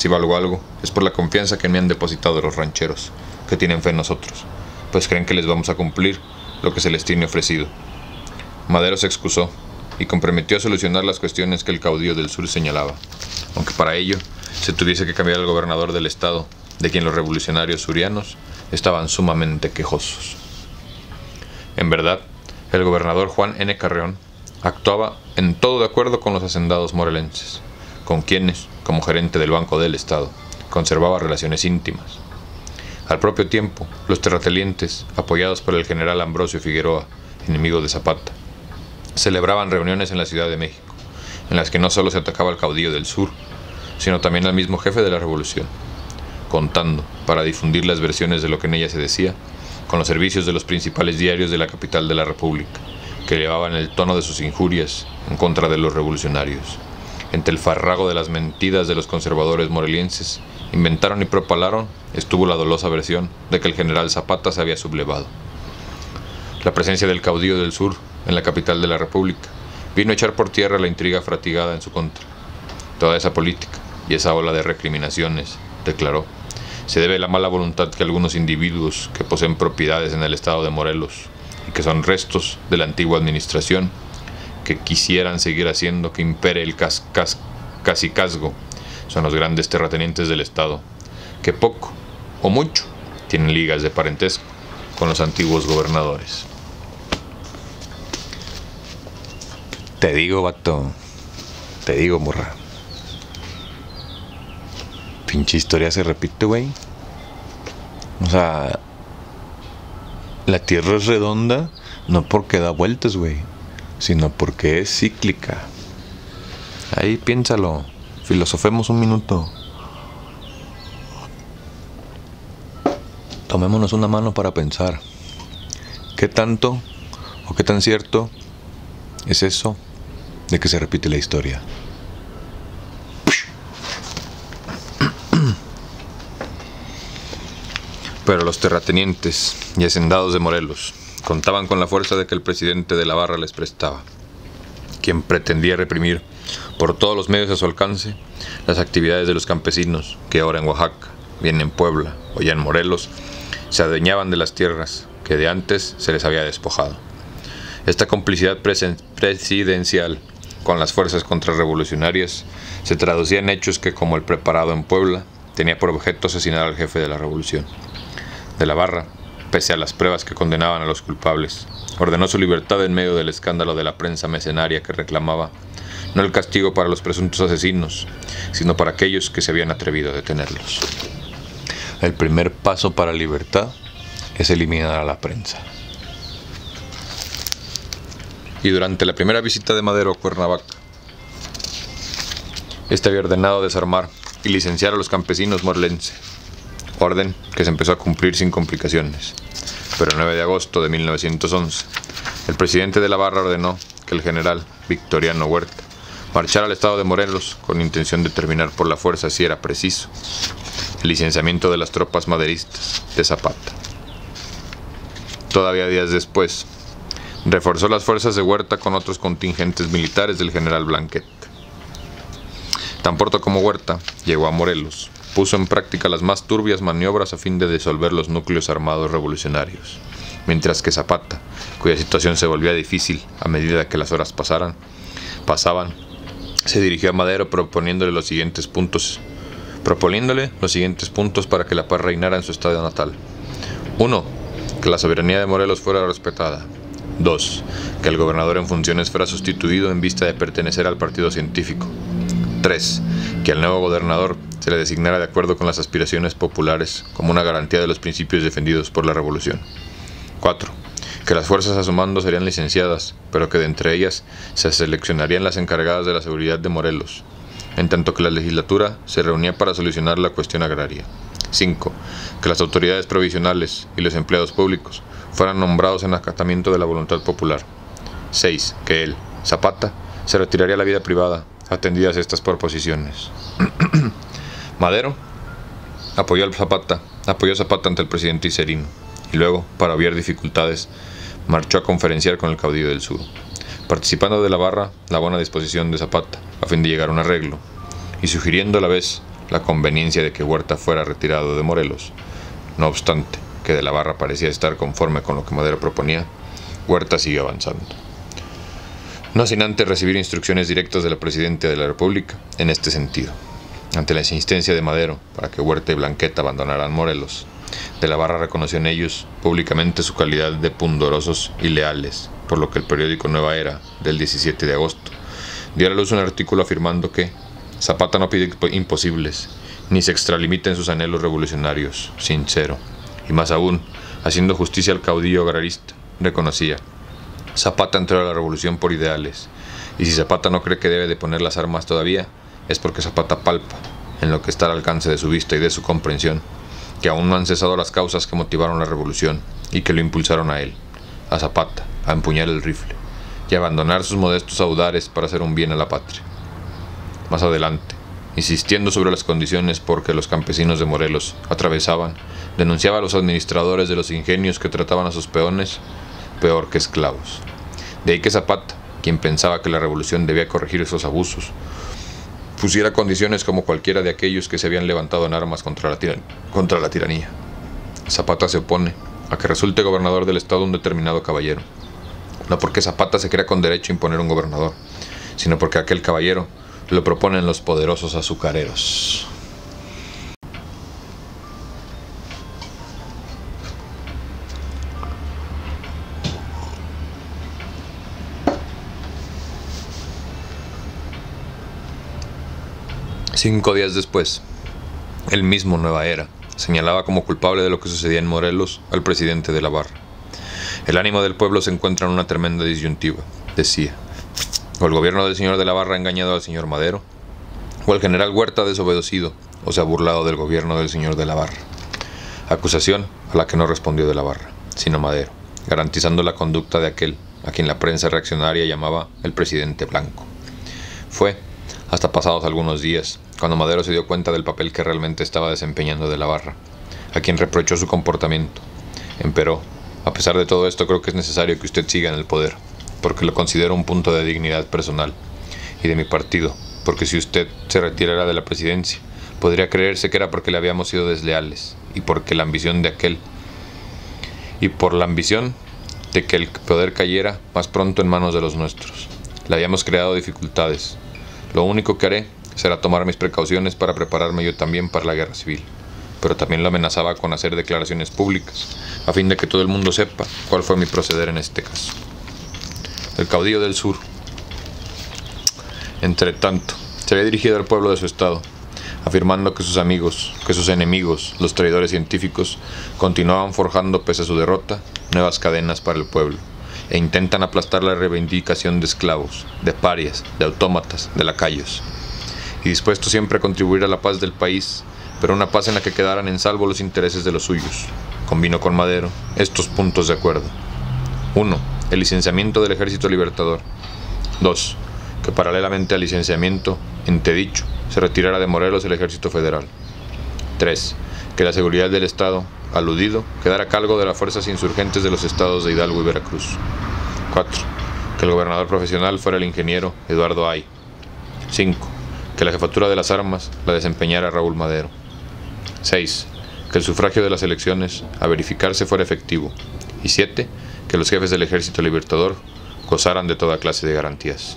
Si valgo algo, es por la confianza que me han depositado los rancheros, que tienen fe en nosotros, pues creen que les vamos a cumplir lo que se les tiene ofrecido. Madero se excusó y comprometió a solucionar las cuestiones que el caudillo del sur señalaba, aunque para ello se tuviese que cambiar al gobernador del estado, de quien los revolucionarios surianos estaban sumamente quejosos. En verdad, el gobernador Juan N. Carreón actuaba en todo de acuerdo con los hacendados morelenses, con quienes, como gerente del Banco del Estado, conservaba relaciones íntimas. Al propio tiempo, los terratenientes, apoyados por el general Ambrosio Figueroa, enemigo de Zapata, celebraban reuniones en la Ciudad de México, en las que no solo se atacaba al caudillo del sur, sino también al mismo jefe de la revolución, contando, para difundir las versiones de lo que en ella se decía, con los servicios de los principales diarios de la capital de la República, que elevaban el tono de sus injurias en contra de los revolucionarios. Entre el farrago de las mentiras de los conservadores morelienses, inventaron y propalaron, estuvo la dolosa versión de que el general Zapata se había sublevado. La presencia del caudillo del sur en la capital de la República vino a echar por tierra la intriga fratigada en su contra. Toda esa política y esa ola de recriminaciones, declaró, se debe a la mala voluntad que algunos individuos que poseen propiedades en el estado de Morelos y que son restos de la antigua administración, que quisieran seguir haciendo que impere el cacicazgo, son los grandes terratenientes del estado, que poco o mucho tienen ligas de parentesco con los antiguos gobernadores. Te digo, vato, te digo, morra. Pinche historia se repite, güey. O sea, la tierra es redonda no porque da vueltas, güey, sino porque es cíclica. Ahí piénsalo, filosofemos un minuto. Tomémonos una mano para pensar. ¿Qué tanto o qué tan cierto es eso de que se repite la historia? Pero los terratenientes y hacendados de Morelos contaban con la fuerza de que el presidente de la Barra les prestaba, quien pretendía reprimir por todos los medios a su alcance las actividades de los campesinos que ahora en Oaxaca, bien en Puebla o ya en Morelos, se adueñaban de las tierras que de antes se les había despojado. Esta complicidad presidencial con las fuerzas contrarrevolucionarias se traducía en hechos que, como el preparado en Puebla, tenía por objeto asesinar al jefe de la revolución. De la Barra, pese a las pruebas que condenaban a los culpables, ordenó su libertad en medio del escándalo de la prensa mercenaria que reclamaba no el castigo para los presuntos asesinos, sino para aquellos que se habían atrevido a detenerlos. El primer paso para la libertad es eliminar a la prensa. Y durante la primera visita de Madero a Cuernavaca, este había ordenado desarmar y licenciar a los campesinos morelenses, orden que se empezó a cumplir sin complicaciones. Pero el 9 de agosto de 1911, el presidente de la Barra ordenó que el general Victoriano Huerta marchara al estado de Morelos con intención de terminar por la fuerza, si era preciso, el licenciamiento de las tropas maderistas de Zapata. Todavía días después, reforzó las fuerzas de Huerta con otros contingentes militares del general Blanquet. Tan pronto como Huerta llegó a Morelos, puso en práctica las más turbias maniobras a fin de disolver los núcleos armados revolucionarios, mientras que Zapata, cuya situación se volvía difícil a medida que las horas pasaban, se dirigió a Madero proponiéndole los siguientes puntos para que la paz reinara en su estado natal. 1. Que la soberanía de Morelos fuera respetada. 2. Que el gobernador en funciones fuera sustituido en vista de pertenecer al partido científico. 3. Que al nuevo gobernador se le designara de acuerdo con las aspiraciones populares como una garantía de los principios defendidos por la revolución. 4. Que las fuerzas a su mando serían licenciadas, pero que de entre ellas se seleccionarían las encargadas de la seguridad de Morelos, en tanto que la legislatura se reunía para solucionar la cuestión agraria. 5. Que las autoridades provisionales y los empleados públicos fueran nombrados en acatamiento de la voluntad popular. 6. Que él, Zapata, se retiraría a la vida privada, atendidas estas proposiciones. Madero apoyó a Zapata ante el presidente Iserino, y luego, para obviar dificultades, marchó a conferenciar con el caudillo del sur, participando de la Barra la buena disposición de Zapata, a fin de llegar a un arreglo, y sugiriendo a la vez la conveniencia de que Huerta fuera retirado de Morelos. No obstante, que de la Barra parecía estar conforme con lo que Madero proponía, Huerta siguió avanzando. No sin antes recibir instrucciones directas de la Presidenta de la República en este sentido. Ante la insistencia de Madero para que Huerta y Blanqueta abandonaran Morelos, de la Barra reconoció en ellos públicamente su calidad de pundorosos y leales, por lo que el periódico Nueva Era, del 17 de agosto, dio a la luz un artículo afirmando que Zapata no pide imposibles, ni se extralimita en sus anhelos revolucionarios, sincero, y más aún, haciendo justicia al caudillo agrarista, reconocía: Zapata entró a la revolución por ideales, y si Zapata no cree que debe de poner las armas todavía, es porque Zapata palpa, en lo que está al alcance de su vista y de su comprensión, que aún no han cesado las causas que motivaron la revolución y que lo impulsaron a él, a Zapata, a empuñar el rifle y a abandonar sus modestos audares para hacer un bien a la patria. Más adelante, insistiendo sobre las condiciones por que los campesinos de Morelos atravesaban, denunciaba a los administradores de los ingenios que trataban a sus peones peor que esclavos. De ahí que Zapata, quien pensaba que la revolución debía corregir esos abusos, pusiera condiciones como cualquiera de aquellos que se habían levantado en armas contra la tiranía. Zapata se opone a que resulte gobernador del estado un determinado caballero, no porque Zapata se crea con derecho a imponer un gobernador, sino porque aquel caballero lo proponen los poderosos azucareros. Cinco días después, el mismo Nueva Era señalaba como culpable de lo que sucedía en Morelos al presidente de la Barra. El ánimo del pueblo se encuentra en una tremenda disyuntiva, decía. O el gobierno del señor de la Barra ha engañado al señor Madero, o el general Huerta ha desobedecido o se ha burlado del gobierno del señor de la Barra. Acusación a la que no respondió de la Barra, sino Madero, garantizando la conducta de aquel a quien la prensa reaccionaria llamaba el presidente blanco. Fue hasta pasados algunos días cuando Madero se dio cuenta del papel que realmente estaba desempeñando de la Barra, a quien reprochó su comportamiento. Empero, a pesar de todo esto, creo que es necesario que usted siga en el poder, porque lo considero un punto de dignidad personal, y de mi partido, porque si usted se retirara de la presidencia, podría creerse que era porque le habíamos sido desleales, y por la ambición de que el poder cayera más pronto en manos de los nuestros. Le habíamos creado dificultades. Lo único que haré será tomar mis precauciones para prepararme yo también para la guerra civil, pero también lo amenazaba con hacer declaraciones públicas, a fin de que todo el mundo sepa cuál fue mi proceder en este caso. El caudillo del sur, entre tanto, se había dirigido al pueblo de su estado, afirmando que sus enemigos, los traidores científicos, continuaban forjando, pese a su derrota, nuevas cadenas para el pueblo, e intentan aplastar la reivindicación de esclavos, de parias, de autómatas, de lacayos, y dispuesto siempre a contribuir a la paz del país, pero una paz en la que quedaran en salvo los intereses de los suyos. Combinó con Madero estos puntos de acuerdo: 1. El licenciamiento del Ejército Libertador. 2. Que paralelamente al licenciamiento, entredicho, se retirara de Morelos el Ejército Federal. 3. Que la seguridad del Estado, aludido, quedara a cargo de las fuerzas insurgentes de los estados de Hidalgo y Veracruz. 4. Que el gobernador profesional fuera el ingeniero Eduardo Ay. 5. Que la jefatura de las armas la desempeñara Raúl Madero. 6. Que el sufragio de las elecciones a verificarse fuera efectivo. Y 7. Que los jefes del Ejército Libertador gozaran de toda clase de garantías.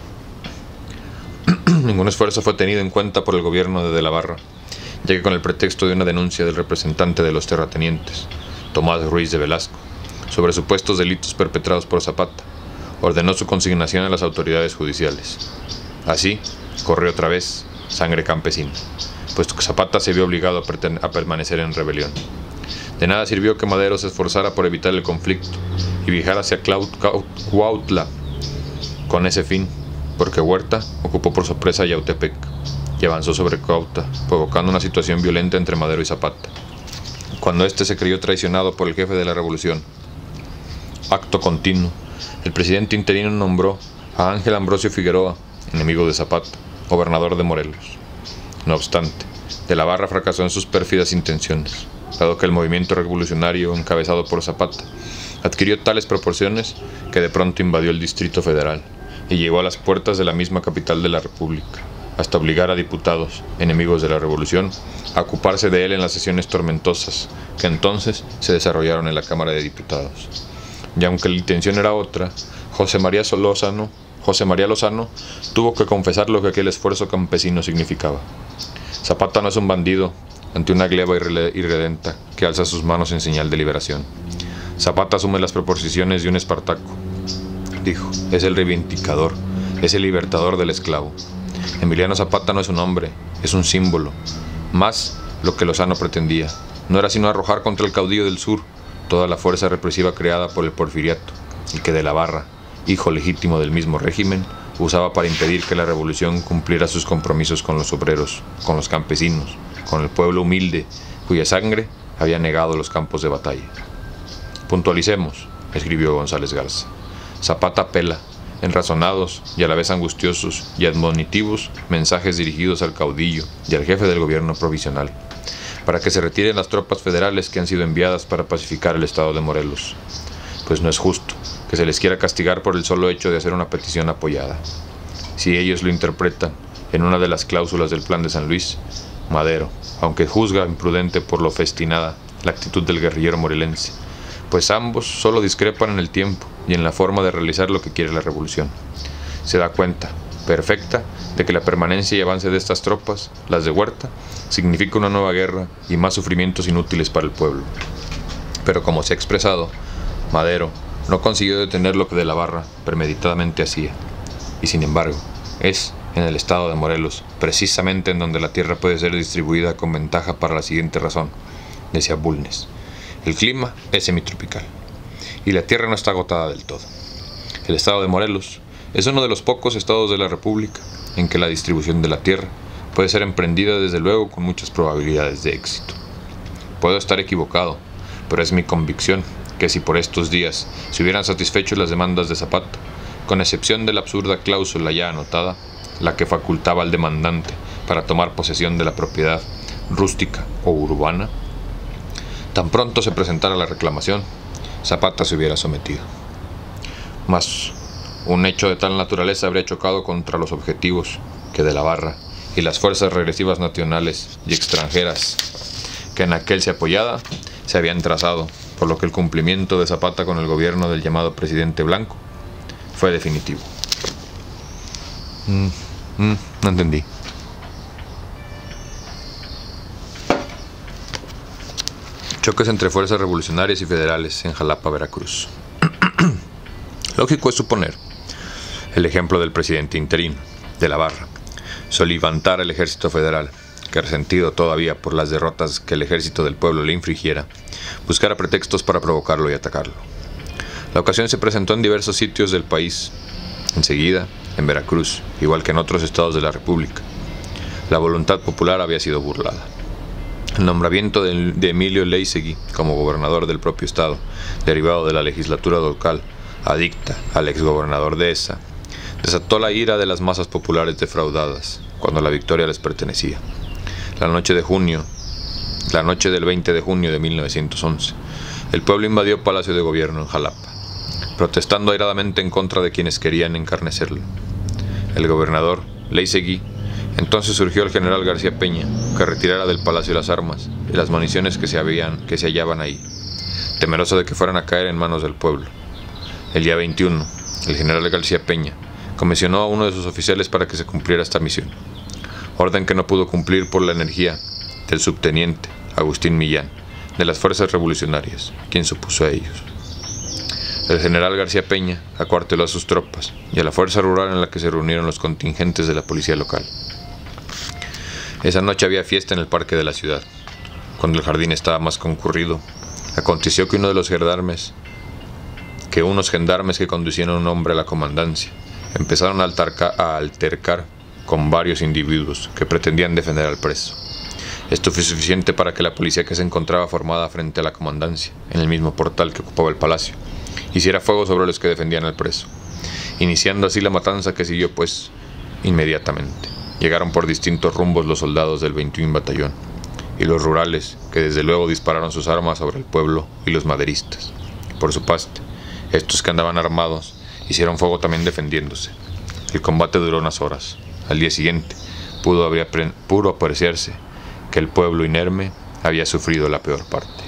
Ningún esfuerzo fue tenido en cuenta por el gobierno de la Barra, ya que con el pretexto de una denuncia del representante de los terratenientes, Tomás Ruiz de Velasco, sobre supuestos delitos perpetrados por Zapata, ordenó su consignación a las autoridades judiciales. Así, corrió otra vez sangre campesina, puesto que Zapata se vio obligado a permanecer en rebelión. De nada sirvió que Madero se esforzara por evitar el conflicto y viajara hacia Cuautla con ese fin, porque Huerta ocupó por sorpresa Yautepec y avanzó sobre Cuautla, provocando una situación violenta entre Madero y Zapata. Cuando éste se creyó traicionado por el jefe de la revolución, acto continuo, el presidente interino nombró a Ángel Ambrosio Figueroa, enemigo de Zapata, gobernador de Morelos. No obstante, de la Barra fracasó en sus pérfidas intenciones, dado que el movimiento revolucionario encabezado por Zapata adquirió tales proporciones que de pronto invadió el Distrito Federal y llegó a las puertas de la misma capital de la República. hasta obligar a diputados, enemigos de la revolución, a ocuparse de él en las sesiones tormentosas que entonces se desarrollaron en la Cámara de Diputados. Y aunque la intención era otra, José María Lozano tuvo que confesar lo que aquel esfuerzo campesino significaba. Zapata no es un bandido ante una gleba irredenta que alza sus manos en señal de liberación. Zapata asume las proposiciones de un Espartaco. Dijo, es el reivindicador, es el libertador del esclavo. Emiliano Zapata no es un hombre, es un símbolo. Más lo que Lozano pretendía, no era sino arrojar contra el caudillo del sur toda la fuerza represiva creada por el porfiriato, y que de la Barra, hijo legítimo del mismo régimen, usaba para impedir que la revolución cumpliera sus compromisos con los obreros, con los campesinos, con el pueblo humilde, cuya sangre había negado los campos de batalla. Puntualicemos, escribió González Garza. Zapata apela, en razonados y a la vez angustiosos y admonitivos mensajes dirigidos al caudillo y al jefe del gobierno provisional, para que se retiren las tropas federales que han sido enviadas para pacificar el estado de Morelos, pues no es justo que se les quiera castigar por el solo hecho de hacer una petición apoyada. Si ellos lo interpretan en una de las cláusulas del Plan de San Luis, Madero, aunque juzga imprudente por lo festinada la actitud del guerrillero morelense, pues ambos solo discrepan en el tiempo y en la forma de realizar lo que quiere la revolución. Se da cuenta perfecta de que la permanencia y avance de estas tropas, las de Huerta, significa una nueva guerra y más sufrimientos inútiles para el pueblo. Pero como se ha expresado, Madero no consiguió detener lo que de la Barra premeditadamente hacía, y sin embargo, es en el estado de Morelos, precisamente en donde la tierra puede ser distribuida con ventaja para la siguiente razón, decía Bulnes. El clima es semitropical, y la tierra no está agotada del todo. El estado de Morelos es uno de los pocos estados de la República en que la distribución de la tierra puede ser emprendida desde luego con muchas probabilidades de éxito. Puedo estar equivocado, pero es mi convicción que si por estos días se hubieran satisfecho las demandas de Zapata, con excepción de la absurda cláusula ya anotada, la que facultaba al demandante para tomar posesión de la propiedad rústica o urbana, tan pronto se presentara la reclamación, Zapata se hubiera sometido. Mas un hecho de tal naturaleza habría chocado contra los objetivos que de la Barra y las fuerzas regresivas nacionales y extranjeras que en aquel se apoyada se habían trazado, por lo que el cumplimiento de Zapata con el gobierno del llamado presidente Blanco fue definitivo. No entendí. Choques entre fuerzas revolucionarias y federales en Jalapa, Veracruz. Lógico es suponer el ejemplo del presidente interino, de la Barra, soliviantar al ejército federal, que resentido todavía por las derrotas que el ejército del pueblo le infligiera, buscara pretextos para provocarlo y atacarlo. La ocasión se presentó en diversos sitios del país. Enseguida, en Veracruz, igual que en otros estados de la República, la voluntad popular había sido burlada. El nombramiento de Emilio Leisegui como gobernador del propio estado, derivado de la legislatura local, adicta al exgobernador de esa, desató la ira de las masas populares defraudadas, cuando la victoria les pertenecía. La noche del 20 de junio de 1911, el pueblo invadió Palacio de Gobierno en Jalapa, protestando airadamente en contra de quienes querían encarnecerlo. El gobernador Leisegui entonces surgió el general García Peña, que retirara del palacio las armas y las municiones que se hallaban ahí, temeroso de que fueran a caer en manos del pueblo. El día 21, el general García Peña comisionó a uno de sus oficiales para que se cumpliera esta misión, orden que no pudo cumplir por la energía del subteniente Agustín Millán, de las fuerzas revolucionarias, quien se opuso a ellos. El general García Peña acuarteló a sus tropas y a la fuerza rural en la que se reunieron los contingentes de la policía local. Esa noche había fiesta en el parque de la ciudad. Cuando el jardín estaba más concurrido, aconteció que unos gendarmes que conducían a un hombre a la comandancia empezaron a altercar con varios individuos que pretendían defender al preso. Esto fue suficiente para que la policía que se encontraba formada frente a la comandancia, en el mismo portal que ocupaba el palacio, hiciera fuego sobre los que defendían al preso, iniciando así la matanza que siguió pues inmediatamente. Llegaron por distintos rumbos los soldados del 21 Batallón y los rurales, que desde luego dispararon sus armas sobre el pueblo y los maderistas. Por su parte, estos que andaban armados hicieron fuego también defendiéndose. El combate duró unas horas. Al día siguiente, pudo apreciarse que el pueblo inerme había sufrido la peor parte.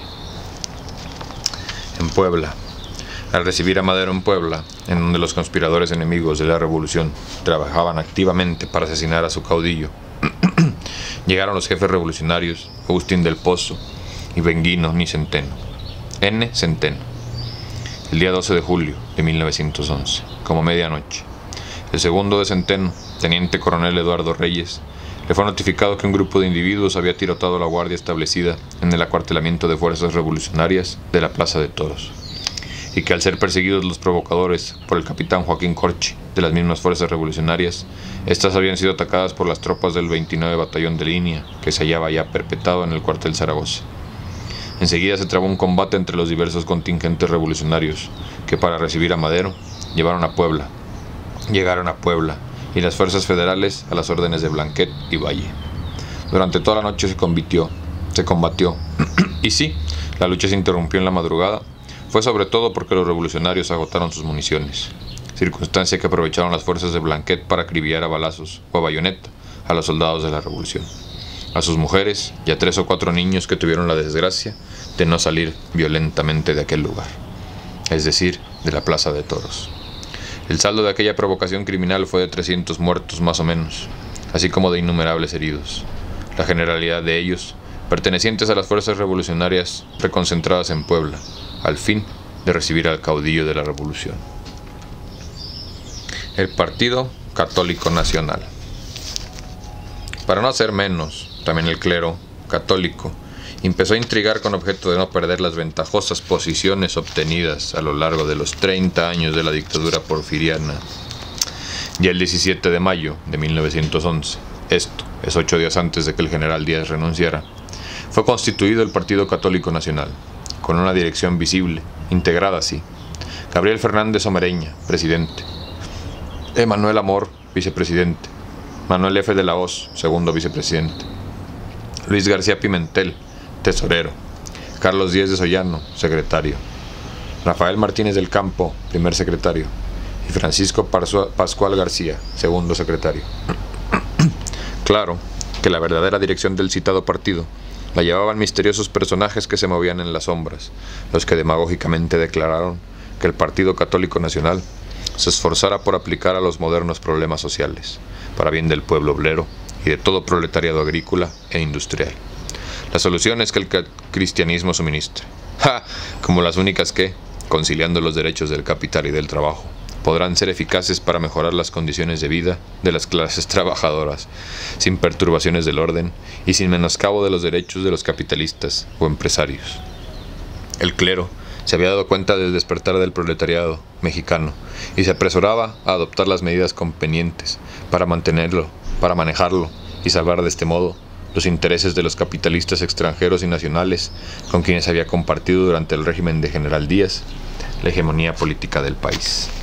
En Puebla, al recibir a Madero en Puebla, en donde los conspiradores enemigos de la revolución trabajaban activamente para asesinar a su caudillo, llegaron los jefes revolucionarios Agustín del Pozo y Benguino N. Centeno, el día 12 de julio de 1911, como medianoche. El segundo de Centeno, teniente coronel Eduardo Reyes, le fue notificado que un grupo de individuos había tirotado la guardia establecida en el acuartelamiento de fuerzas revolucionarias de la Plaza de Toros, y que al ser perseguidos los provocadores por el capitán Joaquín Corchi de las mismas fuerzas revolucionarias, estas habían sido atacadas por las tropas del 29 Batallón de Línea, que se hallaba ya perpetrado en el cuartel Zaragoza. Enseguida se trabó un combate entre los diversos contingentes revolucionarios que, para recibir a Madero, llegaron a Puebla, y las fuerzas federales a las órdenes de Blanquet y Valle. Durante toda la noche se combatió, y sí, la lucha se interrumpió en la madrugada. Fue sobre todo porque los revolucionarios agotaron sus municiones, circunstancia que aprovecharon las fuerzas de Blanquet para acribillar a balazos o a bayoneta a los soldados de la revolución, a sus mujeres y a 3 o 4 niños que tuvieron la desgracia de no salir violentamente de aquel lugar, es decir, de la Plaza de Toros. El saldo de aquella provocación criminal fue de 300 muertos más o menos, así como de innumerables heridos, la generalidad de ellos pertenecientes a las fuerzas revolucionarias reconcentradas en Puebla, al fin de recibir al caudillo de la revolución. El Partido Católico Nacional. Para no hacer menos, también el clero católico empezó a intrigar con objeto de no perder las ventajosas posiciones obtenidas a lo largo de los 30 años de la dictadura porfiriana. Ya el 17 de mayo de 1911, esto es 8 días antes de que el general Díaz renunciara, fue constituido el Partido Católico Nacional, con una dirección visible, integrada así: Gabriel Fernández Omereña, presidente; Emanuel Amor, vicepresidente; Manuel F. de la Hoz, segundo vicepresidente; Luis García Pimentel, tesorero; Carlos Díez de Sollano, secretario; Rafael Martínez del Campo, primer secretario; y Francisco Pascual García, segundo secretario. Claro que la verdadera dirección del citado partido la llevaban misteriosos personajes que se movían en las sombras, los que demagógicamente declararon que el Partido Católico Nacional se esforzara por aplicar a los modernos problemas sociales, para bien del pueblo obrero y de todo proletariado agrícola e industrial, las soluciones que el cristianismo suministre, como las únicas que, conciliando los derechos del capital y del trabajo, podrán ser eficaces para mejorar las condiciones de vida de las clases trabajadoras, sin perturbaciones del orden y sin menoscabo de los derechos de los capitalistas o empresarios. El clero se había dado cuenta del despertar del proletariado mexicano y se apresuraba a adoptar las medidas convenientes para manejarlo y salvar de este modo los intereses de los capitalistas extranjeros y nacionales con quienes había compartido durante el régimen de General Díaz la hegemonía política del país.